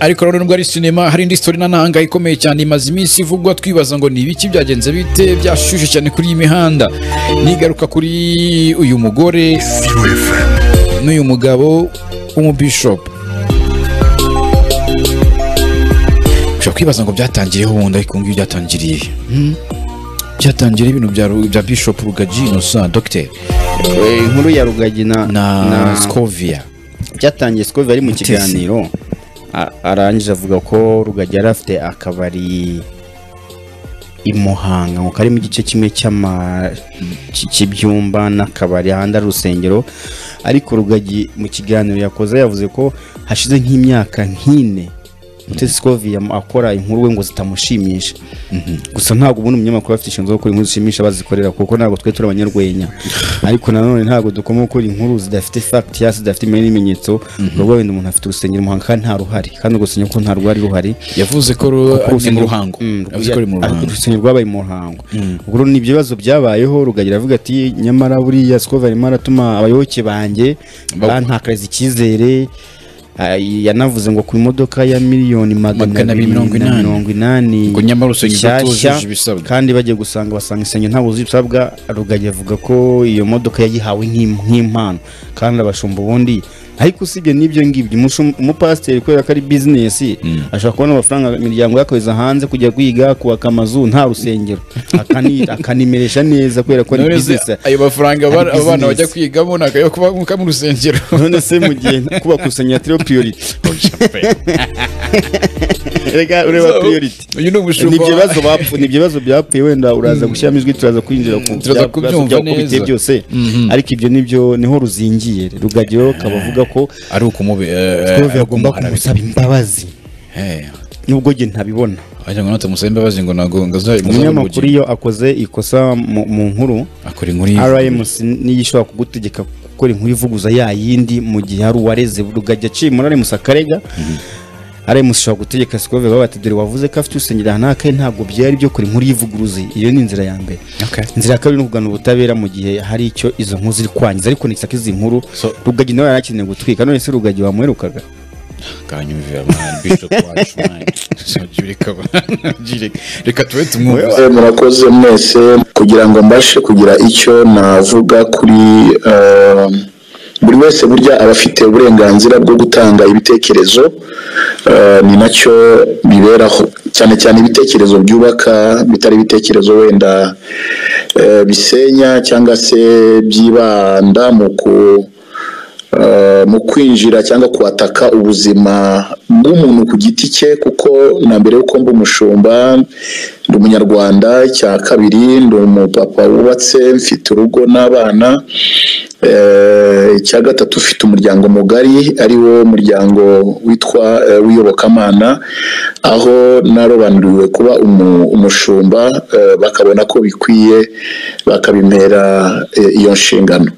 ariko rero nubwo ari sinema hari indi story nananga ikomeye cyane imaze iminsi ivugwa twibaza ngo ni ibiki byagenze bite byashushe cyane kuri iyi mihanda nigaruka kuri uyu mugore n'uyu mugabo w'umubishop ushobora kwibaza ngo byatangiriyeho ubundi ariko ngiyo byatangiriye byatangiriye ibintu bya Bishop Rugagi Innocent Dr. Inkuru ya Rugagi na Scovia byatangiye Scovia ari mu kiganiro arangije avuga ko Rugagi yari afite akabari i Muhanga ngo kari mu gice kimwe cy'ibyumba n'akabari ahandi ari urusengero ariko Rugagi mu kiganiro yakoze yavuze ko hashize nk'imyaka nk'ine Mutesi Scovia akora inkuru we ngo zitamushimisha gusa ntabwo ubundi umunyamakuru afite ishinzo gukora inkuru zishimisha bazikorera kuko ntabwo twe turi abanyarwenya ariko nanone ntabwo dukoma gukora inkuru zidafite fact ya zidafite ibimenyetso ubwo wenda umuntu afite urusengero Muhanga kandi nta ruhari kandi gusenya ko nta rwari ruhari yavuze ko ari mu ruhango yavuze ko ari mu ruhango urusengero rwabaye mu ruhango ubwo ni ibibazo byabayeho Rugagira avuga ati nyamara buriya Scovia arimo aratuma abayoboke banjye bantakariza icyizere yanavuze ngo ku imodoka ya miliyoni 280 ngo nyamara urusengero rutujuje ibisabwa kandi bagiye basanga insengero ntabwo zibisabwa Rugagi avuga ko iyo modoka yayihawe nk'impano kandi abashumba ubundi ariko usibye n'ibyo ngibyo umupasiteri kubera ko ari business ashaka kubona amafaranga imiryango yakoza hanze kujya kwiga kubaka amazu nta rusengero akanimeresha neza kubera ko ari business ayo mafaranga abana bajya kwigamo nakayo kuba mu rusengero none se mu gihe kubaka urusengero atari priority rega ureba priority ni ibibazo byapfuye wenda uraza gushyiramo ijwi turaza kwinjira ku byumva byose ariko ibyo nibyo niho ruzingiye Rugagi kabavuga ko ari ukumubi agomba kumusaba imbabazi nubwo nge ntabibona ajya ngo natamusaba imbabazi ngo nago umunyamakuru iyo akoze ikosa mu nkuru akora inkuru RMC niyishobora kugutegeka gukora inkuru ivuguza yindi mu gihe hari uwareze Rugagi aciye muri RMC akarega RMC ishobora gutegeka Scovia babati dore wavuze ko afite usengera hanaka ntabwo byari byo kuri inkuru ivuguruze iyo ni inzira ya mbere inzira ya kabiri no kugana ubutabera mu gihe hari icyo izo nkuru ziri kwangiza ariko nitsaka izi nkuru Rugagi nawe yarakeneye gutwika none se Rugagi wamuherukaga kanyumvira man Bishop wacu man reka tuwe tumwumve murakoze mwese kugira ngo mbashe kugira icyo navuga kuri buri wese burya abafite uburenganzira bwo gutanga ibitekerezo ni nacyo biberaho cyane cyane ibitekerezo byubaka bitari ibitekerezo wenda bisenya cyangwa se byibanda mu kwinjira cyangwa kwataka ubuzima bw'umuntu ku giti cye kuko na mbere yuko mba umushumba ndi umunyarwanda cya kabiri ndi umupapa wubatse mfite urugo n'abana icya gatatu ufite umuryango mugari ari wo muryango witwa w'iyobokamana aho narobanuriwe kuba umushumba bakabona ko bikwiye bakabimera iyo nshingano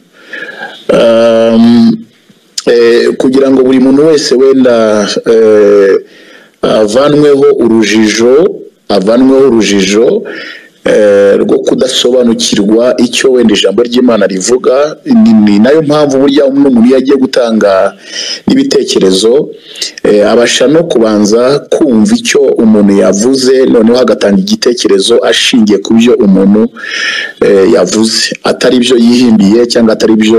kugira ngo buri muntu wese wenda avanweho urujijo rwo kudasobanukirwa icyo wenda ijambo ry'Imana rivuga ni nayo mpamvu burya umuntu yagiye gutanga n'ibitekerezo abasha no kubanza kumva icyo umuntu yavuze noneho agatanga igitekerezo ashingiye ku byo umuntu yavuze atari byo yihimbiye cyangwa atari byo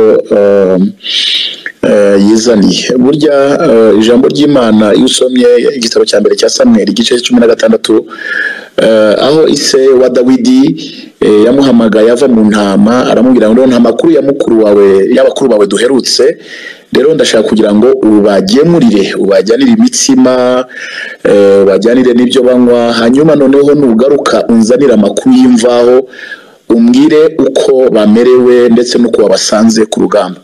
yizaniye burya ijambo ry'Imana iyo usomye igitabo cya mbere cya Samuel igice 16 aho ise wa Dawidi yamuhamagaye ava mu ntama aramubwira ngo nta makuru ya y'abakuru bawe duherutse rero ndashaka kugira ngo ubajyanire imitsima bajyanire n'ibyo banywa hanyuma noneho nugaruka unzanira amakuru y'imvaho umbwire uko bamerewe ndetse n'uko wabasanze ku rugamba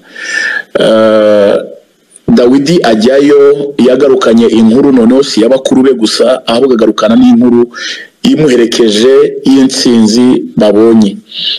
Dawidi ajyayo yagarukanye inkuru noneho si y'abakuru be gusa ahubwo agarukana n'inkuru imuherekeje y'intsinzi babonye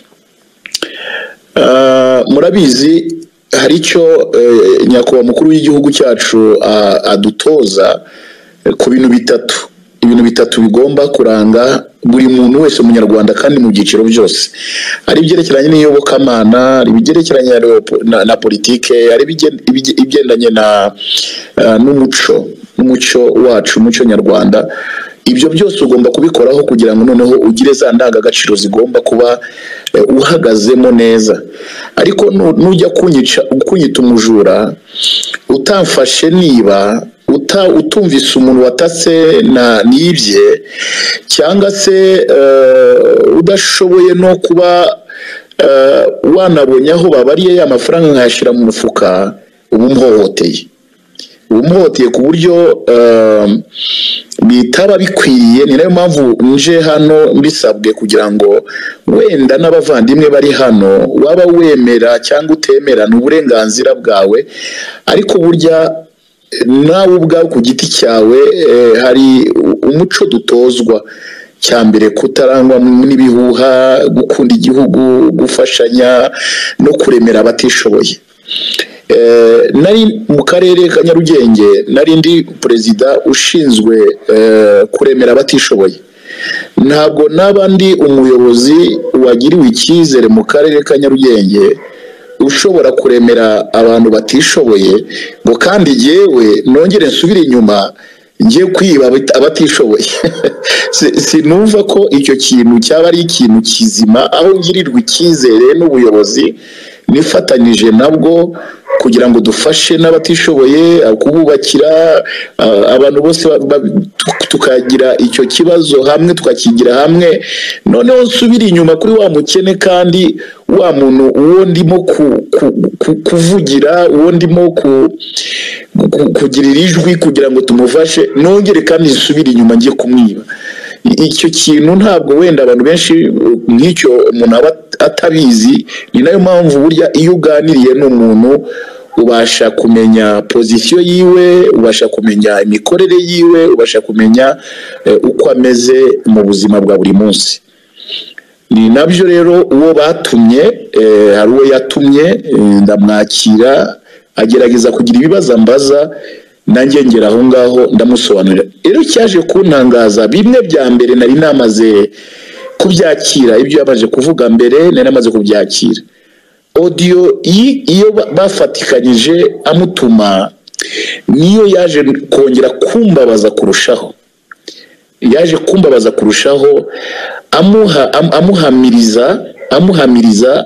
murabizi hari icyo nyakubahwa mukuru w'igihugu cyacu adutoza ku bintu bitatu bigomba kuranga buri muntu wese umunyarwanda kandi mu byiciro byose ari ibyerekeranye n'iyobokamana ari ibyerekeranye na politike ari ibigendanye n'umuco n'umuco wacu, umuco nyarwanda. Ibyo byose ugomba kubikoraho kugira ngo noneho ugire za ndangagaciro zigomba kuba uhagazemo neza. Ariko nujya kunyita umujura utamfashe niba utumvise umuntu watatse nibye, cyangwa se udashoboye no kuba wanabonye aho babariye ya mafaranga nkayashyira mu mufuka, uba umuhoteye ku buryo bitaba bikwiriye. Ni nayo mpamvu nje hano mbisabwe kugira ngo wenda n'abavandimwe bari hano waba wemera cyangwa utemera ni uburenganzira bwawe, ariko burya nawe ubwawe ku giti cyawe hari umuco dutozwa. Cyambere kutarangwa n'ibihuha, gukunda igihugu, gufashanya no kuremera abatishoboye. Nari mu karere ka Nyarugenge, nari ndi perezida ushinzwe kuremera abatishoboye. Ntabwo n'abandi umuyobozi wagiriwe icyizere mu karere ka Nyarugenge ushobora kuremera abantu batishoboye ngo kandi yewe nongere nsubire inyuma ngiye kwiba abatishoboye. Sinumva ko icyo kintu cyaba ari ikintu kizima, aho ngirirwa icyizere n'ubuyobozi nifatanyije nabwo kugira ngo dufashe n'abatishoboye, kububakira abantu bose, tukagira icyo kibazo hamwe, tukakigira hamwe. Noneho nsubira inyuma kuri wa mukene, kandi wa muntu uwo ndimo kuvugira, uwo ndimo kugirira ijwi kugira ngo tumufashe, nongere kandi nsubire inyuma ngiye kumwiba. Icyo kintu ntabwo wenda abantu benshi nk'icyo umuntu aba atabizi. Ni nayo mpamvu burya iyo uganiriye n'umuntu ubasha kumenya pozisiyo yiwe, ubasha kumenya imikorere yiwe, ubasha kumenya uko ameze mu buzima bwa buri munsi. Ni nabyo rero uwo batumye, hari uwo yatumye ndamwakira, agerageza kugira ibibazo ambaza, nanjye ngera aho ngaho ndamusobanurira. Rero cyaje kuntangaza, bimwe bya mbere nari namaze kubyakira, ibyo yabaje kuvuga mbere nari namaze kubyakira. Audio iyo bafatikanyije amutuma, niyo yaje kongera kumbabaza kurushaho. Yaje kumbabaza kurushaho, amuhamiriza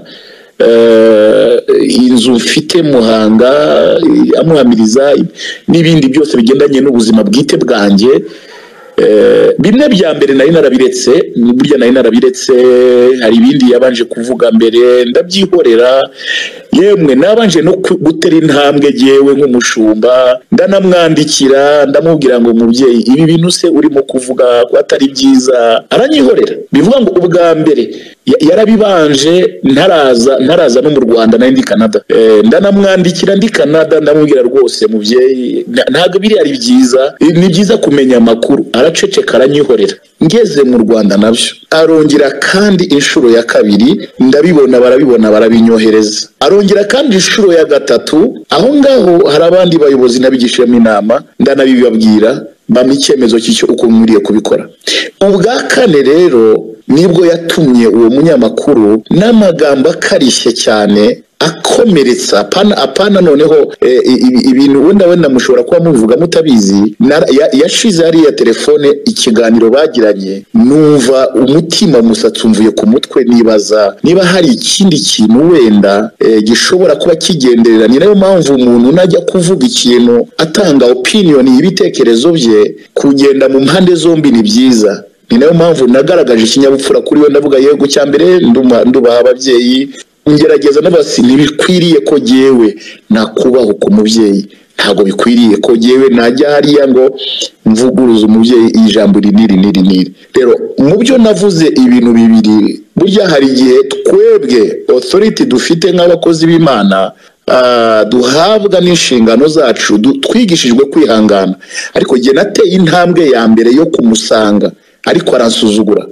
inzu mfite Muhanga, amuhamiriza n'ibindi byose bigendanye n'ubuzima bwite bwanjye. Bimwe bya mbere nari narabiretse, burya nari narabiretse. Hari ibindi yabanje kuvuga mbere ndabyihorera, yemwe nabanje no gutera intambwe yewe nk'umushumba, ndanamwandikira ndamubwira ngo mubyeyi, ibi bintu se urimo kuvuga ko atari byiza, aranyihorera. Bivuga ngo ubwa mbere yarabibanje ntaraza no mu Rwanda, nari ndi Canada. Ndanamwandikira ndi Canada ndamubwira rwose mubyeyi, ntabwo biri ari byiza, ni byiza kumenya amakuru. Araceceka aranyihorera. Ngeze mu Rwanda nabyo arongera kandi inshuro ya kabiri, ndabibona barabinyohereza. Arongera kandi inshuro ya gatatu, aho ngaho hari abandi bayobozi nabigishijemo inama, ndanabibabwira bampa icyemezo cy'icyo uko nkwiriye kubikora. Ubwa kane rero nibwo yatumye uwo munyamakuru n'amagambo akarishye cyane, akomeretsa, apana noneho ibintu wenda mushobora kuba mubivuga mutabizi. Yashize hariya telefone ikiganiro bagiranye, numva umutima umusatsi umvuye ku mutwe, nibaza niba hari ikindi kintu wenda gishobora kuba kigenderera. Ni nayo mpamvu umuntu najya kuvuga ikintu atanga opinion y'ibitekerezo bye, kugenda mu mpande zombi ni byiza. Ni nayo mpamvu nagaragaje ikinyabupfura kuri we, ndavuga yego cyambere ndubaha ababyeyi, ngerageza n'abasi ntibikwiriye ko jewe nakubaho ku mubyeyi, ntago bikwiriye ko jewe najya hariya ngo mvuguruza umubyeyi ijambo niri. Rero mu byo navuze ibintu bibiri, burya hari igihe twebwe authority dufite nk'abakozi b'Imana duhabwa n'inshingano zacu, twigishijwe kwihangana. Ariko jye nateye intambwe ya mbere yo kumusanga, ariko aransuzugura.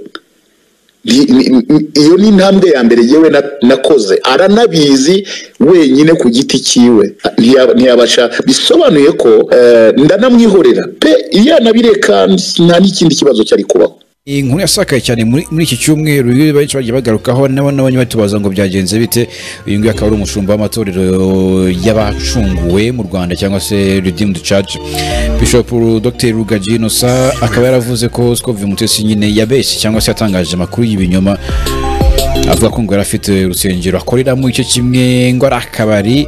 Iyo ni intambwe ya mbere yewe nakoze, aranabizi wenyine ku giti cyiwe, ntiyabasha. Bisobanuye ko ndanamwihorera pe, iyo nabireka nta n'ikindi kibazo cyari kubaho. inkuru yasakaye cyane muri iki cyumweru benshi bagiye bagarukaho n'abanye batubaza ngo byagenze bite. Uyu nguyu akaba ari umushumba w'amatorero y'abacunguwe mu Rwanda cyangwa se Redeemed Church, Bishop Dr Rugagi Innocent akaba yaravuze ko Scovie Mutesi nyine yabeshye cyangwa se yatangaje amakuru y'ibinyoma avuga ko ngo yari afite urusengero akoreramo icyo kimwe ngo ari akabari.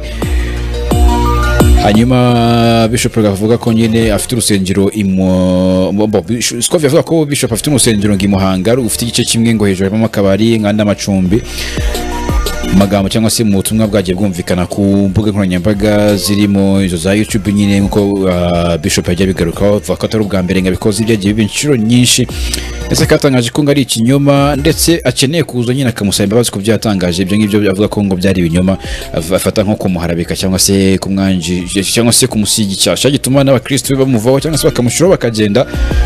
Hanyuma Bishop avuga ko nyine afite urusengero Scovie avuga ko Bishop afite urusengero ngo imuhanga ufite igice kimwe ngo hejuru harimo akabari nk'andi amacumbi. Magambo cyangwa se mu butumwa bwagiye bwumvikana ku mbuga nkoranyambaga zirimo izo za YouTube nyine nkuko Bishop yagiye bigarukaho avuga ko atari ubwa mbere ngo abikoze ibyagiye biba inshuro nyinshi, ndetse akatangaje ko ngo ari ikinyoma ndetse akeneye kuza nyine akamusaba imbabazi ku byatangaje ibyo ngibyo avuga ko ngo byari ibinyoma, afata nko kumuharabika cyangwa se kumwanjije cyangwa se kumusiga icyasha gituma n'abakristo bamuvaho cyangwa se bakamushiraho bakagenda.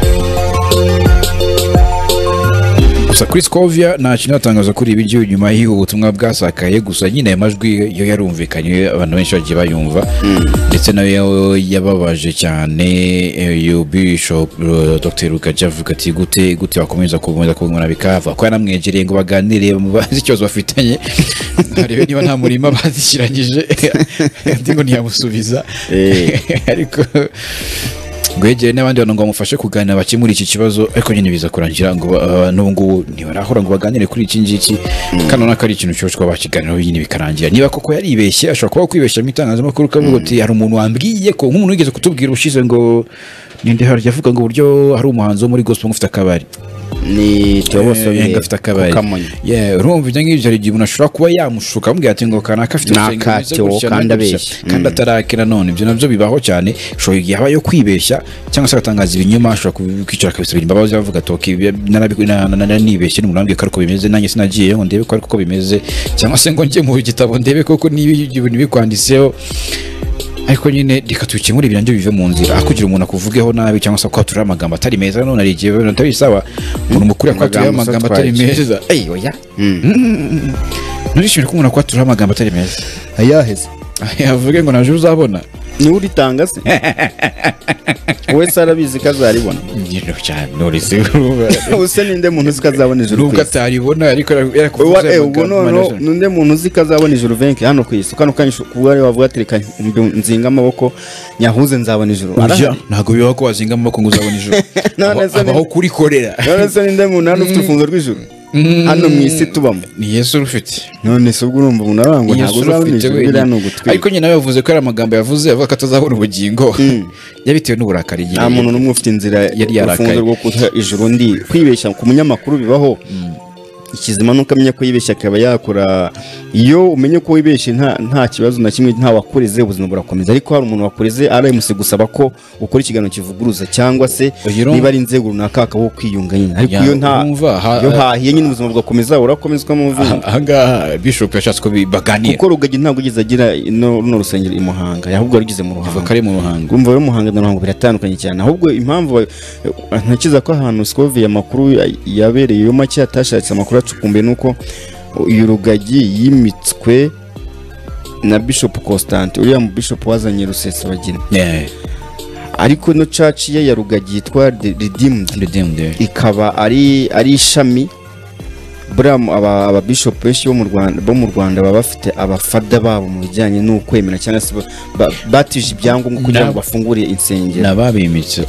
Gusa Chris Scovia nta kintu atangaza kuri ibi gihe nyuma y'ubu butumwa bwasakaye, gusa nyine aya majwi yo yarumvikanye abantu benshi bagiye bayumva ndetse nayo yababaje cyane. Uyu Bishop Dr Rugagi avuga ati gute wakomeza kumubona bikava ko yanamwegereye ngo baganire bazi ikibazo bafitanye arebe niba nta murima bazishyiranyije ndi ngo ntiyamusubiza ariko gwegeye n'abandi bantu ngo bamufashe kuganira bakemura iki kibazo, ariko nyine biza kurangira ngo n'ubungubu ntibarahora ngo baganire kuri iki ngiki kandi nako ari ikintu cyose bakiganiraho nyine bikarangira. Niba koko yaribeshye ashobora kuba kwibeshya mu itangazamakuru kavuga ati hari umuntu wambwiye ko nk'umuntu wigeze kutubwira ushize ngo ninde hari yavuga ngo uburyo hari umuhanzi wo muri gospel ufite akabari ni Theophile afite akabari. Urumva ibyo ngibyo hari igihe umuntu ashobora kuba yamushuka amubwira ati ngo kanaka afite urusengero kandi abeshya kandi atarakira. None ibyo nabyo bibaho cyane, ashobora igihe habayo kwibeshya cyangwa se agatangaza ibinyoma, ashobora kwicara akabisabira imbabazi bavuga ati nibeshye n'umuntu ko ariko bimeze nanjye sinagiye ngo ndebe ko ariko bimeze, cyangwa se ngo njye mu gitabo ndebe koko niba ibintu bikwanditseho. Ariko nyine reka tubikemure ibyanjye bive mu nzira, aho kugira umuntu akuvugeho nabi cyangwa se kwatura amagambo atari meza. None ari igihe ntabisaba umuntu mukuru yakwatura amagambo atari meza. Oya nurishimye ko umuntu akwatura amagambo atari meza ayaheze yavuge ngo naje uzabona ni uritanga se wese arabizi ko azaribona ngiro cyane norese use ninde muntu uzi ko azabona ijuru nubwo ataribona ariko yarakuvuze ubwo none ninde muntu uzi ko azabona ijuru venke hano ku isi kano kanyisho kuba ari wavuga atereka nzinga amaboko nyahuze nzabona ijuru ntago bibaho ko wazinga amaboko ngo uzabona ijuru none se aho kuri korera none se ninde muntu hano ufite ufunzo rw'ijuru hano mu isi tubamo ni Yesu rufite none se ubwo urumva umuntu arango ntago uzabona ijuru biriya ni ugutwika ariko nyine yavuze ko ari amagambo yavuze avuga ko atazabona ubugingo yabitewe n'uburakari nta muntu n'umwe ufite inzira yari yarakaye rwo kuha ijuru ndi kwibeshya ku munyamakuru bibaho ikizima nuko amenya ko yibeshya akaba yakora iyo umenye ko wibeshye nta kibazo na kimwe nta wakoreze ubuzima burakomeza ariko hari umuntu wakoreze arayimusi gusaba ko ukora ikiganiro kivuguruza cyangwa se niba ari inzego runaka akaho kwiyunga nyine ariko iyo nta yo hahiye nyine ubuzima bugakomeza urakomezwa mu mvugo ahangaha Bishop yashatse ko baganira kuko Rugagi ntabwo ugeze agira no rusengero i Muhanga ahubwo rugize mu Ruhango kare mu Ruhango urumva yo Muhanga na Ruhango biratandukanye cyane ahubwo impamvu ntakiza ko ahantu Scovie amakuru yabereye yo make atashatse amakuru acukumbuye nuko uyu Rugagi yimitswe na Bishop Constant uriya mu Bishop wazanye Rusesabagina ariko no church ye ya Rugagi yitwa Redeemed ikaba ari ishami Bram aba bishop benshi bo mu Rwanda baba bafite abafada babo mu bijyanye no kwemera cyangwa se batije ibyangombwa kugira ngo bafungure insengero nababimitse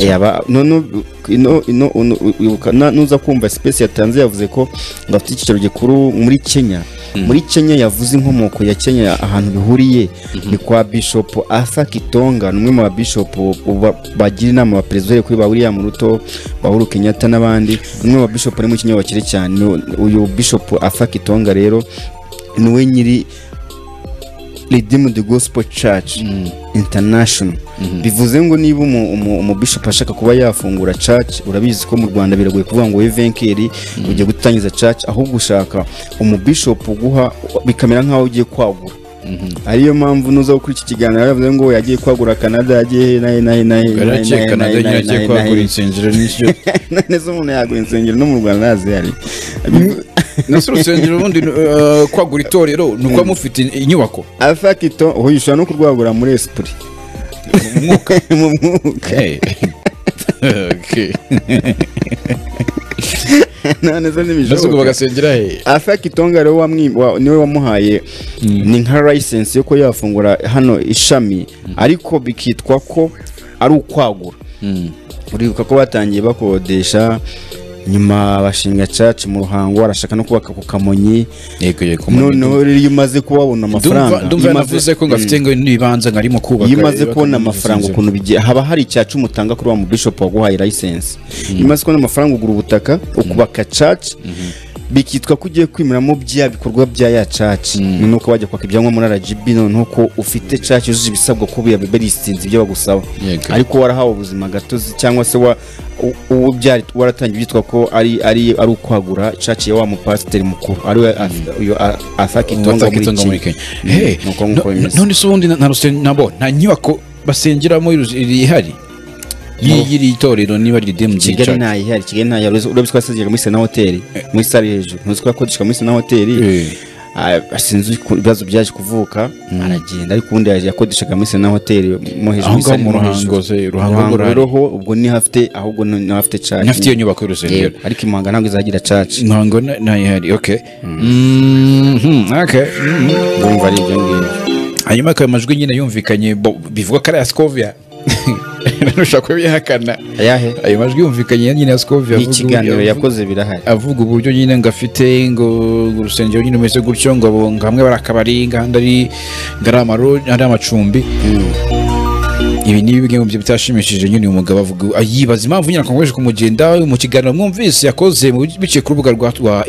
nuza kumva space yatanze yavuze ko bafite icyicaro gikuru muri Kenya muri Kenya yavuze inkomoko ya Kenya ahantu bihuriye ni kwa Bishop Arthur Kitonga numwe mu bishop bagira inama ba president kuri ba William Ruto ba Uhuru Kenyatta n'abandi numwe mu bishop ari mu Kenya bakire cyane uyu Bishop Arthur Kitonga rero niwe nyiri Redeemed Gospel Church International bivuze ngo niba umu bishop ashaka kuba yafungura church urabizi ko mu Rwanda biragoye kuvuga ngo wevenkeri ujye gutangiza church ahubwo ushaka umu bishop guha bikamera nkaho ugiye kwagura ariyo mpamvu nuza kuri iki kiganiro yavuze ngo yagiye kwagura Canada yagiye yagiye kwagura insengero n'icyo neza umuntu yagura insengero no mu Rwanda nazi ari nasuru insengero ubundi kwagura itorero nuko mufite inyubako afakito uhishwa no kurwagura muri esprit mu mwuka neza nasuko n'ibishoboka bagasengera he Alpha Kitonga rero niwe wamuhaye ni nka license yo ko yafungura hano ishami ariko bikitwa ko ari ukwagura uribuka ko batangiye bakodesha nyuma bashinga church mu Ruhango arashaka no kubaka ku Kamonyi yego noneho rero umaze kubabona amafaranga ndumva navuze ko ngafite ngo nibanza ngarimo kubaka imaze kubona amafaranga ukuntu bigiye haba hari icyacu mutanga kuri wa mu bishop waguhaye license imaze kubona amafaranga ugura ubutaka ukubaka church bikitwa ko ugiye kwimiramo bya bikorwa bya ya church nuko wajya kwaka ibyanwa muri RGB noneho ko ufite church yujuje ibisabwa ko berisinze ibyo bagusaba ariko warahawe ubuzima gatozi cyangwa se ubu byari waratangiye byitwa ko ari ukwagura church ya wa mu pastor mukuru ari uyo Alpha Kitonga muri Kenya none se ubundi nabo nta nyubako basengeramo ihari yiri itorero niba ridem Kigali nta urabiswa twasengera muri Sena Hotel muri sale hejuru ntuziko yakodeshwa muri Sena Hotel asinze ibibazo byaje kuvuka aragenda ariko ubundi yakodeshaga muri Sena Hotel mo hejuru muri sale Ruhango roho ubwo ni hafite ahubwo ni hafite church nafite iyo nyubako y'urusengero ariko Imanga ntabwo izagira church ntabwo nayihari okay ndumva ari ibyo ngibyo hanyuma akayo majwi nyine yumvikanye bivuga ko ari ya Scovia nushaka kubihakana ayahe ayo majwi yumvikanye nyine ya Scovia ikiganiro yakoze birahari avuga uburyo nyine ngafite ngo urusengero nyine umeze gutyo ngo hamwe barakabari ngahanda ari ngaramaro ari amacumbi ibi ni bimwe mu byo bitashimishije nyine uyu mugabo avuga yibaza impamvu nyine akomeje kumugenda mu kiganiro mwumvise yakoze biciye ku rubuga rwa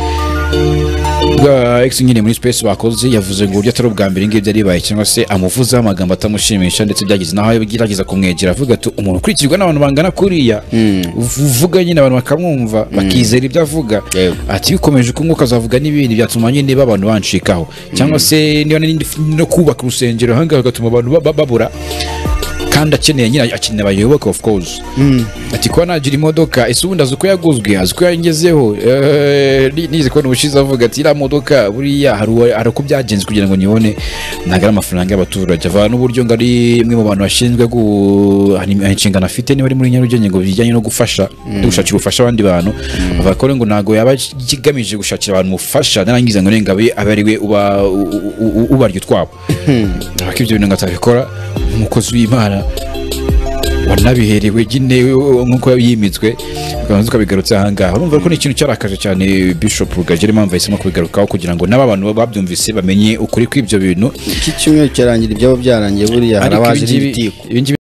X nyine muri space bakoze yavuze ngo uburyo atari ubwa mbere ngibyo aribaye cyangwa se amuvuzaho amagambo atamushimisha ndetse byagize naho yagerageza kumwegera avuga ati umuntu ukurikirwa n'abantu bangana kuriya uvuga nyine abantu bakamwumva bakizera ibyo avuga ati bikomeje kumwe ukazavuga n'ibindi byatuma nyine abantu bancikaho cyangwa se niba no kubaka urusengero ahangaha gatuma abantu babura kandi akeneye abayoboke of course ati ko nagira imodoka ese ubundi azi uko yaguzwe azi uko yangezeho nize kubona ubushize avuga ati iriya modoka buriya hari uko byagenze kugira ngo nibone nagara amafaranga y'abaturage avana n'uburyo ngo ari imwe mu bantu bashinzwe hari inshingano afite niba ari muri Nyarugenge ngo bijyanye no gufasha gushakira ubufasha abandi bantu avuga ko ngo ntago yaba kigamije gushakira abantu mufasha narangiza ngo abe ari we ubarya utwabo ariko ibyo bintu ngatabikora umukozi w'Imana wanabiherewe nyine nk'uko yimitswe ukabanza ukabigarutse ahangaha urumva ko ni ikintu cyarakaje cyane Bishop Rugagire impamvu yahisemo kubigarukaho kugira ngo n'aba bantu babyumvise bamenye ukuri kw'ibyo bintu iki cyumweru cyarangira ibyabo byarangiye buriya harabaje n'ibitiko